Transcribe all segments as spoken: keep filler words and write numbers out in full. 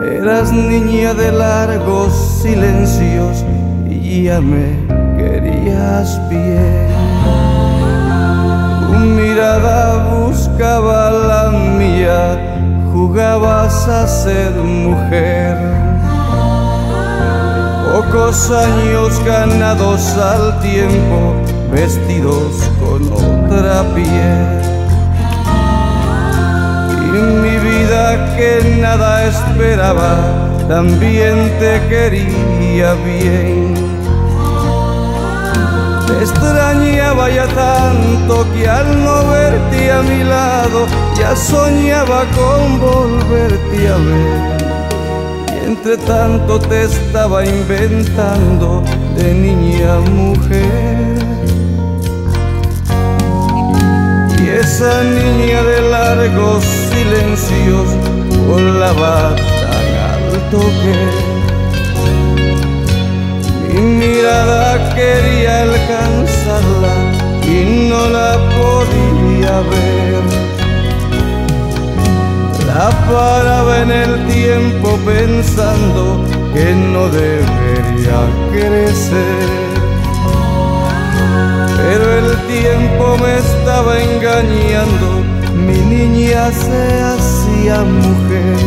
Eras niña de largos silencios y ya me querías bien. Tu mirada buscaba la mía, jugabas a ser mujer. Pocos años ganados al tiempo, vestidos con otra piel. Y mi vida que nada esperaba, también te quería bien. Te extrañaba ya tanto que al no verte a mi lado ya soñaba con volverte a ver. Y entre tanto te estaba inventando de niña a mujer. Y esa niña de largos silencios volaba tan alto que mi mirada quería alcanzarla y no la podía ver. La paraba en el tiempo pensando que no debería crecer. Pero el tiempo me estaba engañando, mi niña se hacía mujer.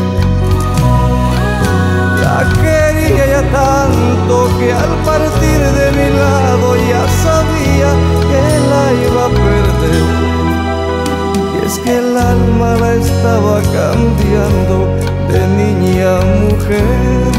La quería ya tanto que al partir de mi lado ya sabía que la iba a perder. Y es que el alma la estaba cambiando de niña a mujer.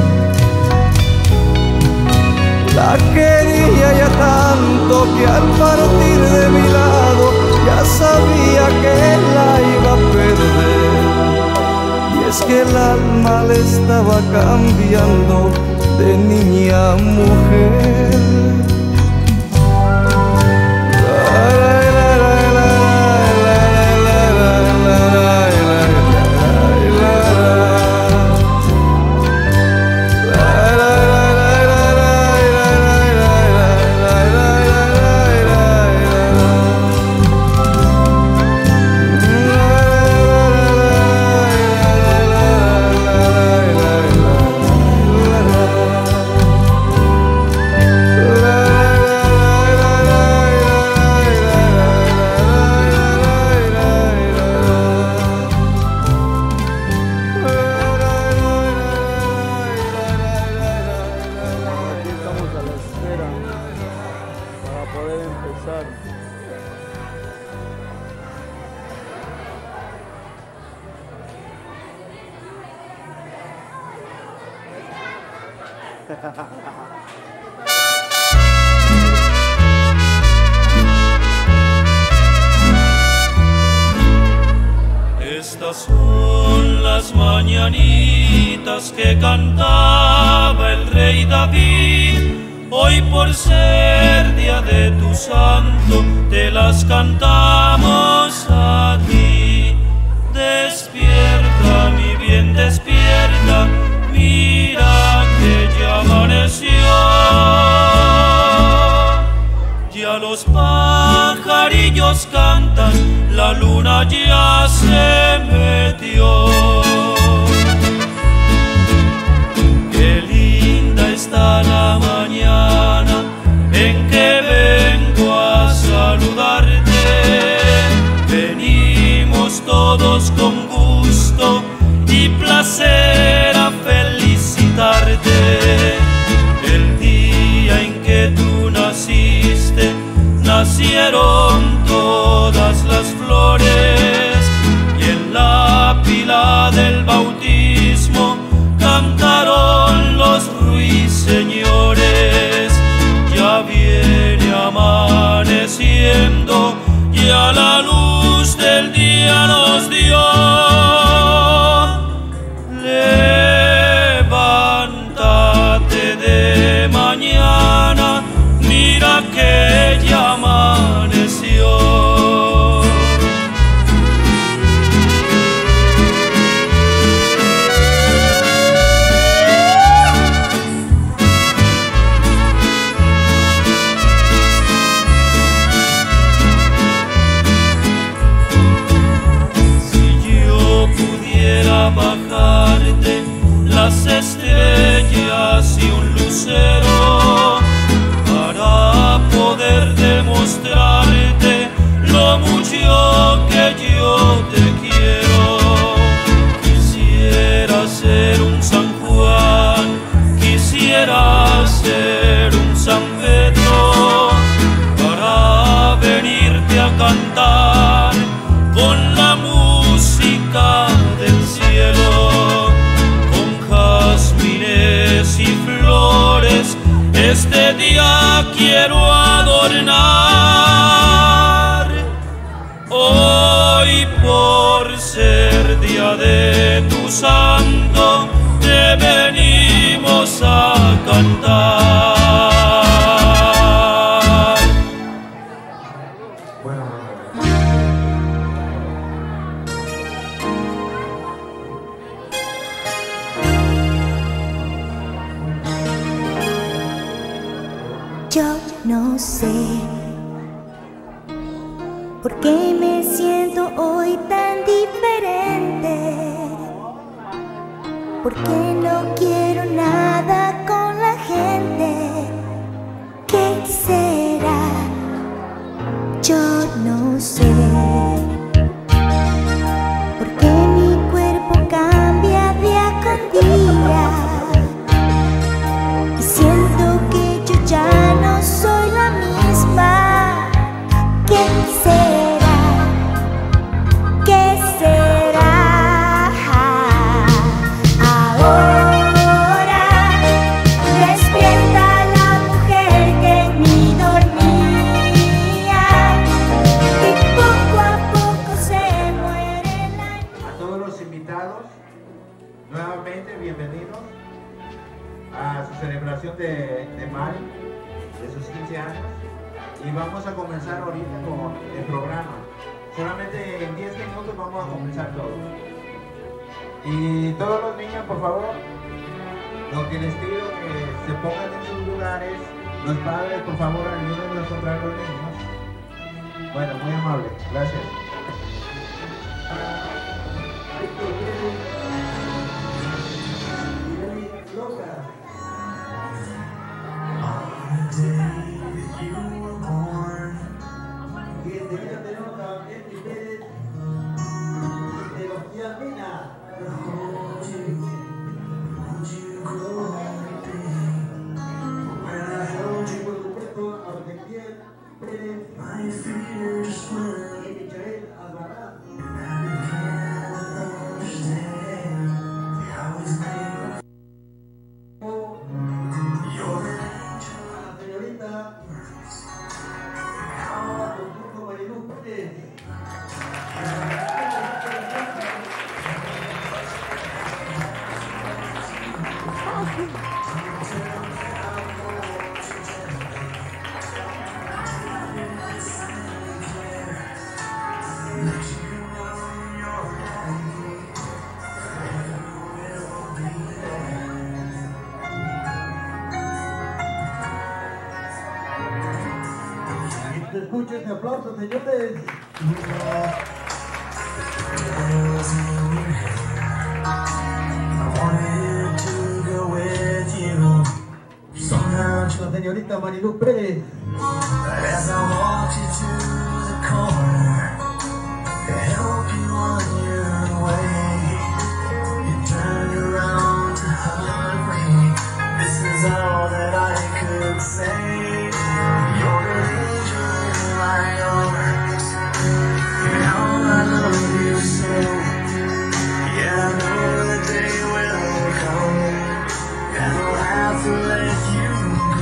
La quería ya tanto que al partir de mi lado ya sabía que la iba a perder. Y es que el alma le estaba cambiando de niña a mujer. Estas son las mañanitas que cantaba el rey David. Hoy por ser día de tu santo, te las cantamos a ti. Despierta, mi bien, despierta, mira que ya amaneció. Ya los pajarillos cantan, la luna ya se metió. Qué linda está la mañana en que vengo a saludarte. Venimos todos con gusto y placer a felicitarte. El día en que tú naciste, nacieron todas las flores, y en la pila del bautismo cantaron los ruiseñores. Ya viene amaneciendo, ya la luz del día nos dio. Levántate de mañana, mira que ya amaneció. Si yo pudiera bajarte ser día de tu santo, te venimos a cantar. Bueno, yo no sé por qué me siento hoy tan diferente, por qué no quiero nada con la gente. ¿Qué será? Yo no sé. ¿Por qué mi cuerpo cambia día con día? Y siento que yo ya no soy la misma. ¿Qué será? ¿Qué será? Ahora despierta la mujer que en mí dormía, y poco a poco se muere la... a todos los invitados, nuevamente bienvenidos a su celebración de, de Mari, de sus quince años. Y vamos a comenzar ahorita con el programa. Solamente en diez minutos vamos a comenzar todo. Y todos los niños, por favor, lo que les pido que se pongan en sus lugares. Los padres, por favor, ayúdennos a encontrar a los niños. Bueno, muy amable. Gracias. Escuchen este aplauso, señores. La señorita Marilu Pérez. As I walked you to the corner to help you on your way, you turned around to hug me. This is all that I could say. You're an angel in my arms, and how I love you so. Yeah, I know the day will come, and I'll have to let you go.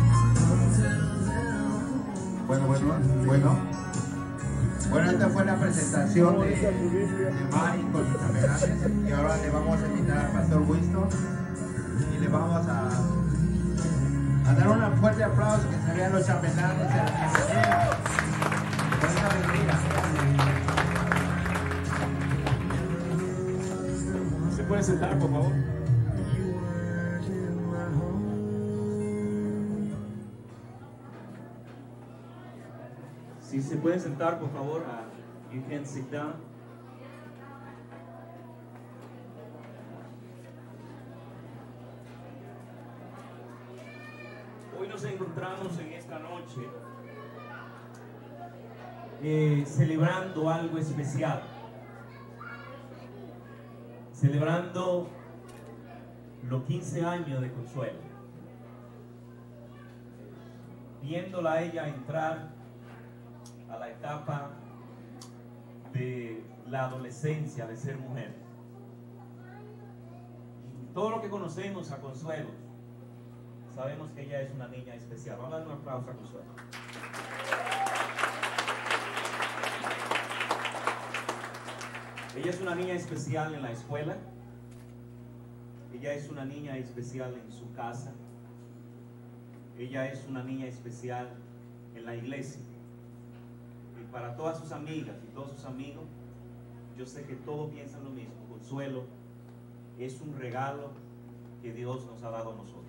Bueno, bueno, bueno. Bueno, esta fue la presentación de, de Mari con sus chambelanes. Y ahora le vamos a invitar al Pastor Winston y le vamos a, a dar un fuerte aplauso, que se vean los chambelanes de la bienvenida. Con esta bienvenida. ¿Se puede sentar, por favor? Si se pueden sentar, por favor, uh, you can sit down. Hoy nos encontramos en esta noche eh, celebrando algo especial, celebrando los quince años de Consuelo, viéndola a ella entrar a la etapa de la adolescencia, de ser mujer. Todo lo que conocemos a Consuelo, sabemos que ella es una niña especial. Vamos a dar un aplauso a Consuelo. Ella es una niña especial en la escuela. Ella es una niña especial en su casa. Ella es una niña especial en la iglesia. Y para todas sus amigas y todos sus amigos, yo sé que todos piensan lo mismo. Consuelo es un regalo que Dios nos ha dado a nosotros.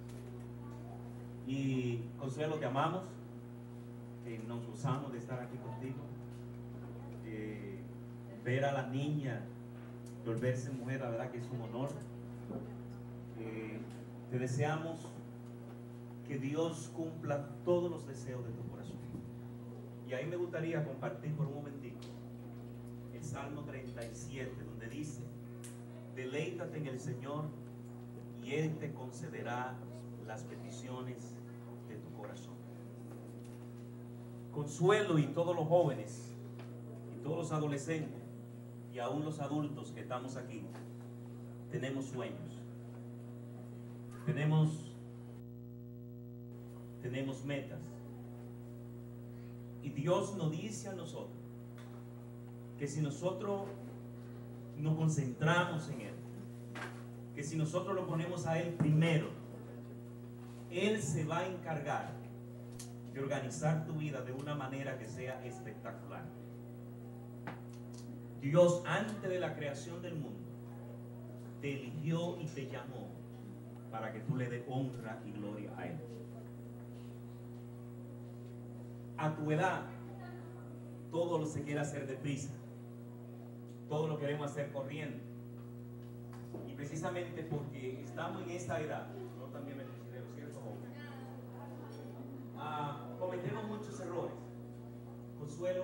Y Consuelo, te amamos, eh, nos gozamos de estar aquí contigo. Eh, ver a la niña volverse mujer, la verdad que es un honor. Eh, te deseamos que Dios cumpla todos los deseos de tu corazón. Y ahí me gustaría compartir por un momentito el Salmo treinta y siete, donde dice: deleítate en el Señor y Él te concederá las peticiones de tu corazón. Consuelo y todos los jóvenes y todos los adolescentes y aún los adultos que estamos aquí, tenemos sueños, tenemos, tenemos metas. Y Dios nos dice a nosotros que si nosotros nos concentramos en Él, que si nosotros lo ponemos a Él primero, Él se va a encargar de organizar tu vida de una manera que sea espectacular. Dios, antes de la creación del mundo, te eligió y te llamó para que tú le des honra y gloria a Él. A tu edad, todo lo se quiere hacer deprisa, todo lo queremos hacer corriendo. Y precisamente porque estamos en esta edad, yo también me considero cierto joven, ah, cometemos muchos errores. Consuelo,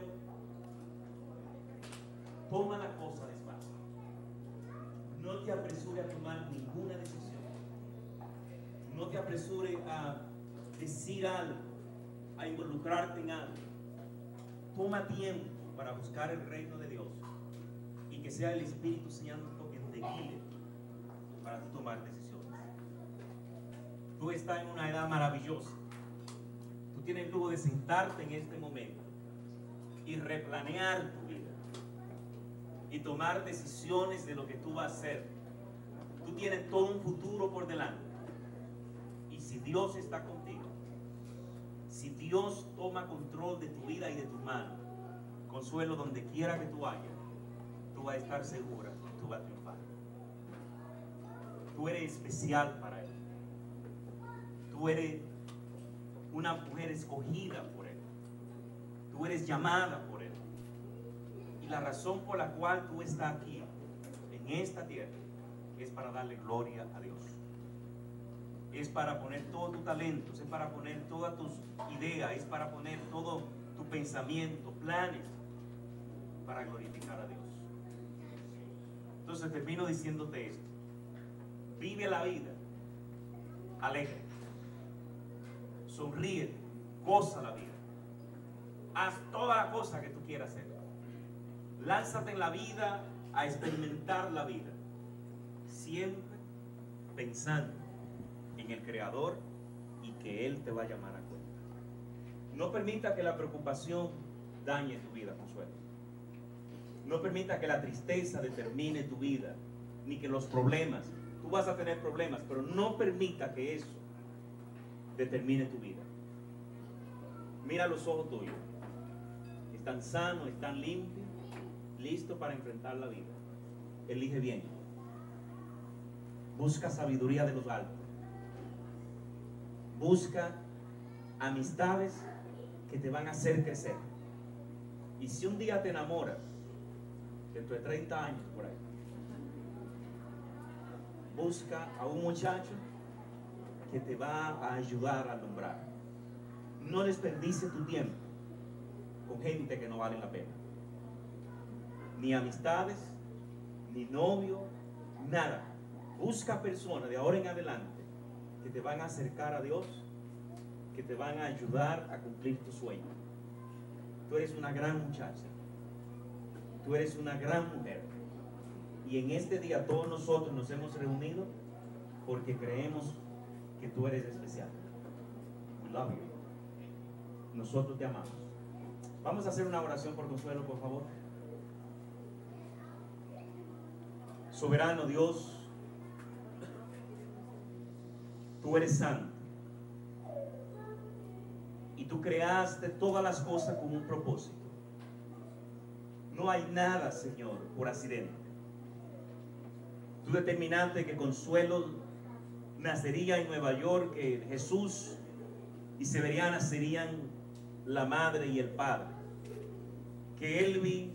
toma la cosa despacio. No te apresures a tomar ninguna decisión. No te apresures a decir algo, a involucrarte en algo. Toma tiempo para buscar el reino de Dios y que sea el Espíritu Santo quien te guíe para tomar decisiones. Tú estás en una edad maravillosa. Tú tienes el lujo de sentarte en este momento y replanear tu vida y tomar decisiones de lo que tú vas a hacer. Tú tienes todo un futuro por delante. Y si Dios está contigo, si Dios toma control de tu vida y de tu mano, Consuelo, donde quiera que tú vayas, tú vas a estar segura que tú vas a triunfar. Tú eres especial para Él. Tú eres una mujer escogida por Él. Tú eres llamada por Él. Y la razón por la cual tú estás aquí, en esta tierra, es para darle gloria a Dios. Es para poner todo tu talento, es para poner todas tus ideas, es para poner todo tu pensamiento, planes, para glorificar a Dios. Entonces termino diciéndote esto: vive la vida alegre, sonríe, goza la vida, haz toda la cosa que tú quieras hacer, lánzate en la vida a experimentar la vida, siempre pensando en el Creador y que Él te va a llamar a cuenta. No permita que la preocupación dañe tu vida, Consuelo. No permita que la tristeza determine tu vida, ni que los problemas. Tú vas a tener problemas, pero no permita que eso determine tu vida. Mira los ojos tuyos. Están sanos, están limpios, listos para enfrentar la vida. Elige bien. Busca sabiduría de los altos. Busca amistades que te van a hacer crecer. Y si un día te enamoras, dentro de treinta años por ahí, busca a un muchacho que te va a ayudar a alumbrar. No desperdicie tu tiempo con gente que no vale la pena. Ni amistades, ni novio, nada. Busca personas de ahora en adelante que te van a acercar a Dios, que te van a ayudar a cumplir tu sueño. Tú eres una gran muchacha. Tú eres una gran mujer. Y en este día todos nosotros nos hemos reunido porque creemos que tú eres especial. We love you. Nosotros te amamos. Vamos a hacer una oración por Consuelo, por favor. Soberano Dios, tú eres santo y tú creaste todas las cosas con un propósito. No hay nada, Señor, por accidente. Tú determinaste que Consuelo nacería en Nueva York, que Jesús y Severiana serían la madre y el padre, que Elvi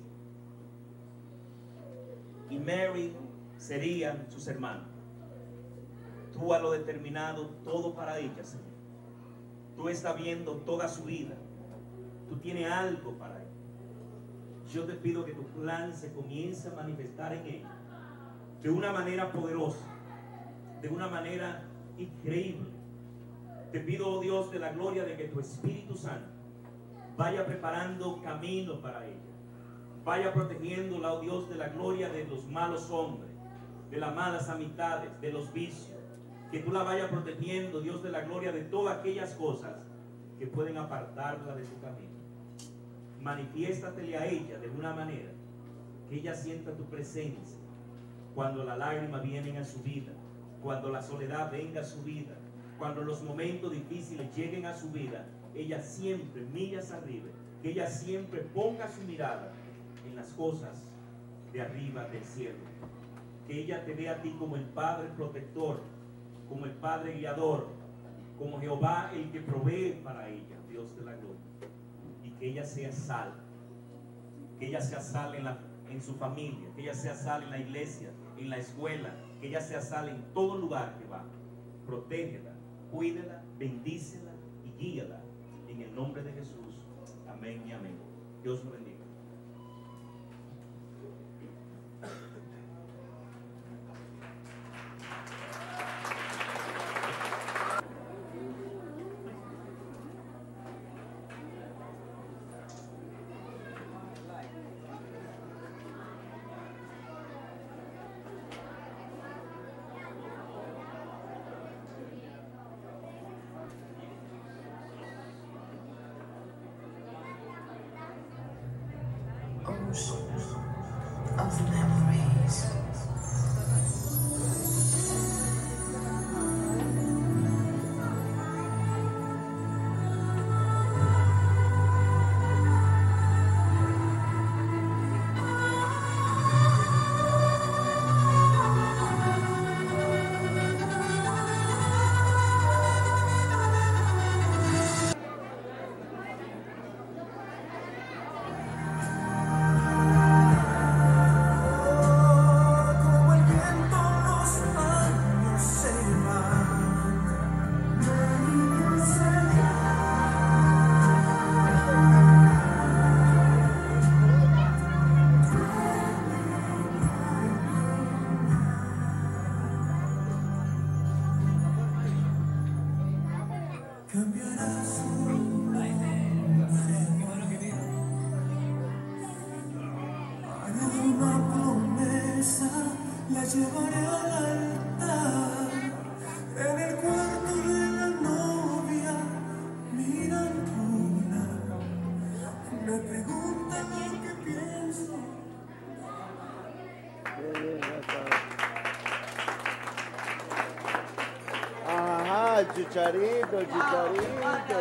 y Mary serían sus hermanos. Tú has lo determinado todo para ella, Señor. Tú estás viendo toda su vida. Tú tienes algo para ella. Yo te pido que tu plan se comience a manifestar en ella de una manera poderosa, de una manera increíble. Te pido, oh Dios de la gloria, de que tu Espíritu Santo vaya preparando camino para ella. Vaya protegiéndola, oh Dios de la gloria, de los malos hombres, de las malas amistades, de los vicios. Que tú la vayas protegiendo, Dios de la gloria, de todas aquellas cosas que pueden apartarla de tu camino. Manifiéstatele a ella de una manera que ella sienta tu presencia cuando las lágrimas vienen a su vida, cuando la soledad venga a su vida, cuando los momentos difíciles lleguen a su vida. Ella siempre millas arriba, que ella siempre ponga su mirada en las cosas de arriba del cielo. Que ella te vea a ti como el Padre protector, como el Padre guiador, como Jehová el que provee para ella, Dios de la gloria. Y que ella sea sal, que ella sea sal en, la, en su familia, que ella sea sal en la iglesia, en la escuela, que ella sea sal en todo lugar que va. Protégela, cuídela, bendícela y guíala en el nombre de Jesús. Amén y amén. Dios lo bendiga. Oceans of memories. Cambiarás haré una promesa, la llevaré al altar, en el cuarto de la novia, mirando una, me pregunta lo que pienso. Ajá, Chicharito, Chicharito.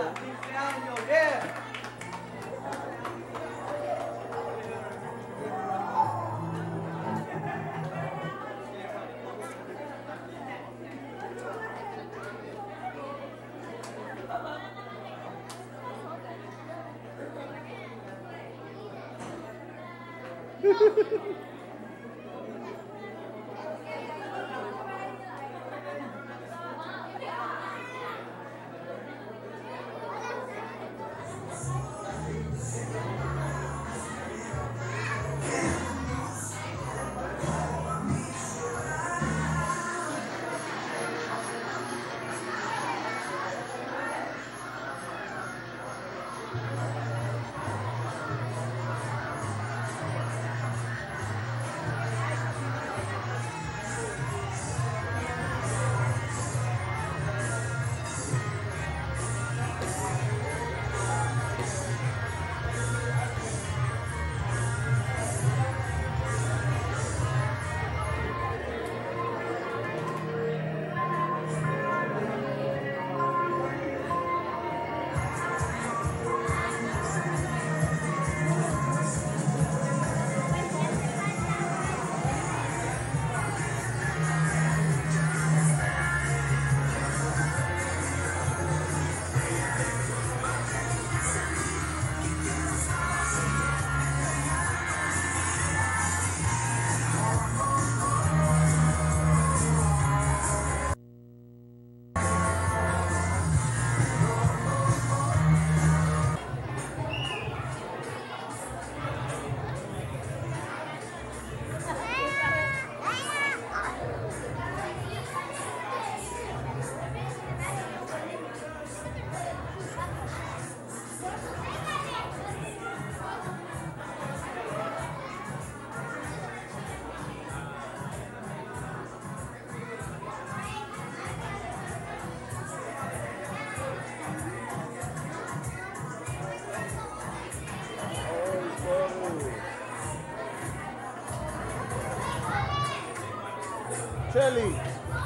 Celi.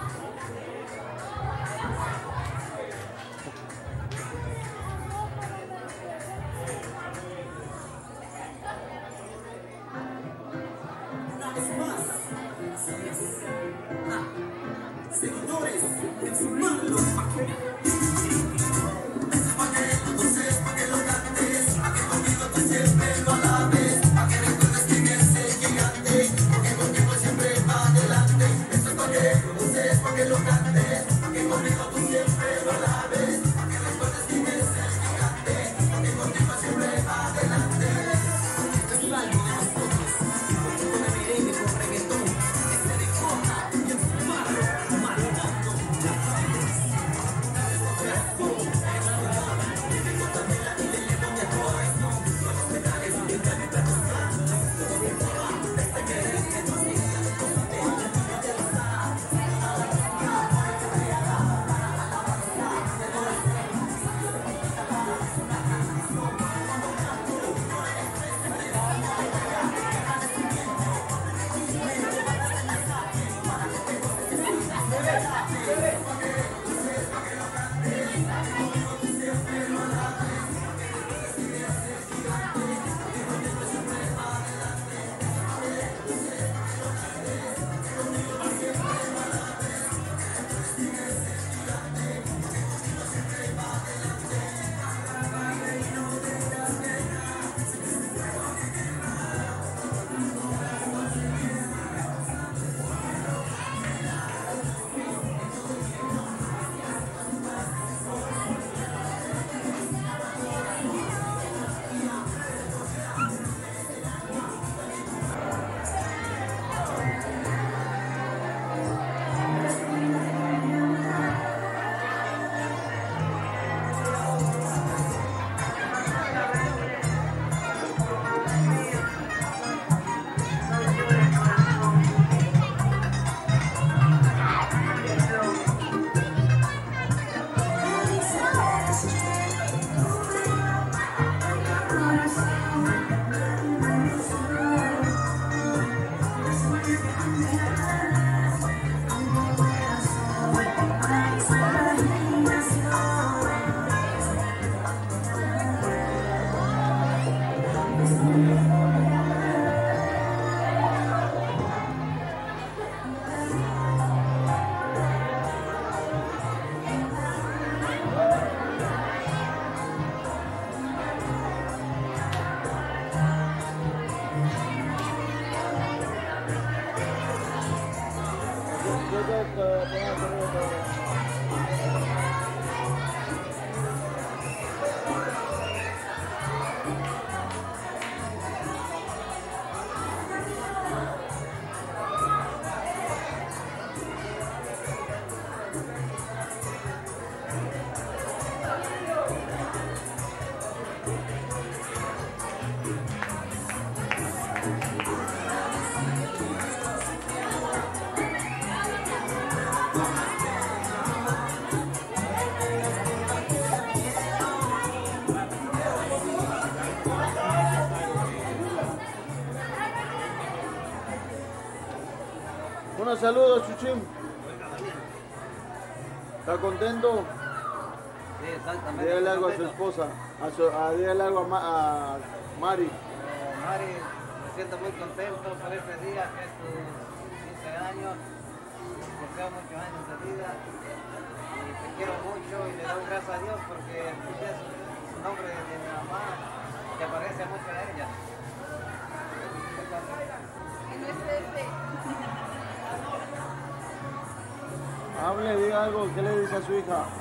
Unos saludos, Chuchín. ¿Está contento? Sí, exactamente. Dígale algo a su esposa, a su, a, dígale algo a, Ma, a Mari. Eh, Mari, me siento muy contento por este día, que es tus quince años. Deseo muchos años de vida. Y te quiero mucho y le doy gracias a Dios porque escuché su, su nombre de mi mamá, que parece mucho a ella. Hable, diga algo, ¿qué le dice a su hija?